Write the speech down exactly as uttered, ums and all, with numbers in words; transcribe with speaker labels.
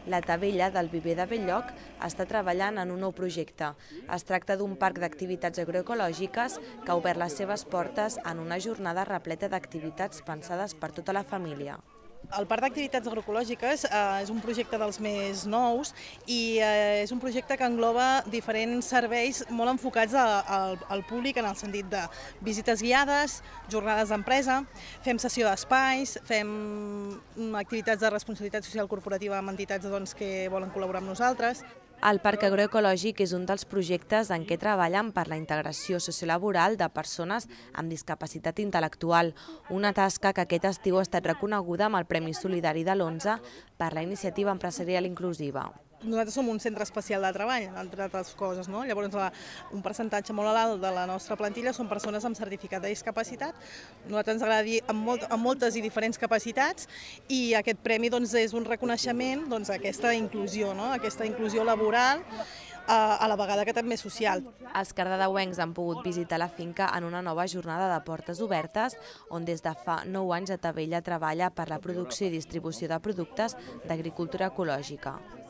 Speaker 1: La Tavella del Viver de Bell-lloc està treballant en un nou projecte. Es tracta d'un parc d'activitats agroecològiques que ha obert les seves portes en una jornada repleta d'activitats pensades per tota la família.
Speaker 2: El Parc d'Activitats Agroecològiques eh, és un projecte dels més nous i eh, és un projecte que engloba diferents serveis molt enfocats a, a, al públic en el sentit de visites guiades, jornades d'empresa, fem sessió d'espais, fem activitats de responsabilitat social corporativa amb entitats doncs, que volen col·laborar amb nosaltres.
Speaker 1: El Parc Agroecològic és un dels projectes en què treballen per la integració sociolaboral de persones amb discapacitat intel·lectual, una tasca que aquest estiu ha estat reconeguda amb el Premi Solidari de l'onze per la Iniciativa Empresarial Inclusiva.
Speaker 2: Nosaltres som un centre especial de treball, entre altres coses, no? Llavors, un percentatge molt alt de la nostra plantilla són persones amb certificat de discapacitat. A nosaltres ens agrada dir amb, molt, amb moltes i diferents capacitats i aquest premi doncs, és un reconeixement doncs, a aquesta inclusió, no? Aquesta inclusió laboral, a la vegada que també social.
Speaker 1: Els cardedeuencs han pogut visitar la finca en una nova jornada de portes obertes, on des de fa nou anys a Tavella treballa per la producció i distribució de productes d'agricultura ecològica.